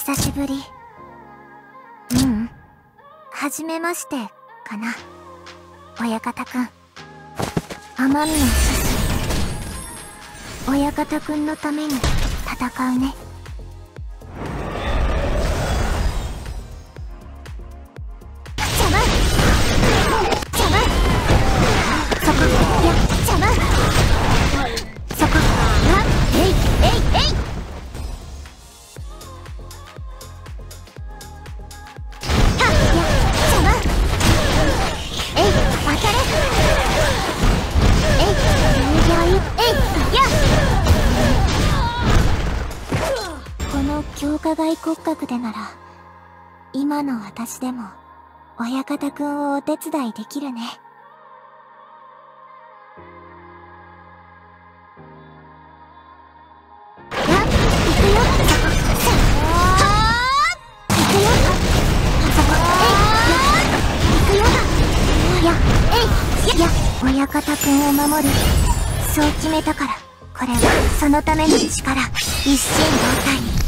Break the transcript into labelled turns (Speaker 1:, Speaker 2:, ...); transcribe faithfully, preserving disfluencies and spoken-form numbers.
Speaker 1: 久しぶり。うん。はじめましてかな。親方くん。雨宮獅子。親方くんのために戦うね。邪魔邪魔そこ、いや、邪魔そこ、あ、えいえいえい強化外骨格でなら今の私でも親方くんをお手伝いできるね。やっ、行くよ。さあ、行くよ。そこ、えい、や、行くよ。や、えい、や、親方くんを守る。そう決めたから、これはそのための力。一心同体。